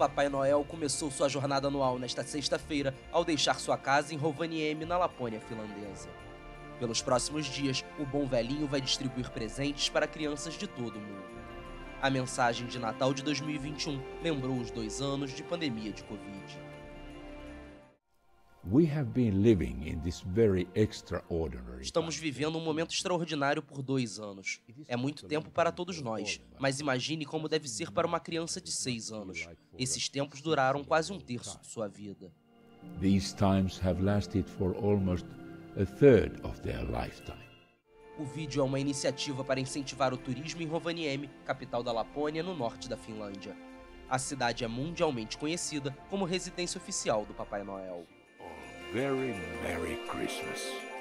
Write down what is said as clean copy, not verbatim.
Papai Noel começou sua jornada anual nesta sexta-feira ao deixar sua casa em Rovaniemi, na Lapônia finlandesa. Pelos próximos dias, o bom velhinho vai distribuir presentes para crianças de todo o mundo. A mensagem de Natal de 2021 lembrou os 2 anos de pandemia de Covid. Estamos vivendo um momento extraordinário por 2 anos. É muito tempo para todos nós, mas imagine como deve ser para uma criança de 6 anos. Esses tempos duraram quase 1/3 de sua vida. These times have lasted for almost a third of their lifetime. O vídeo é uma iniciativa para incentivar o turismo em Rovaniemi, capital da Lapônia, no norte da Finlândia. A cidade é mundialmente conhecida como residência oficial do Papai Noel. Very Merry Christmas.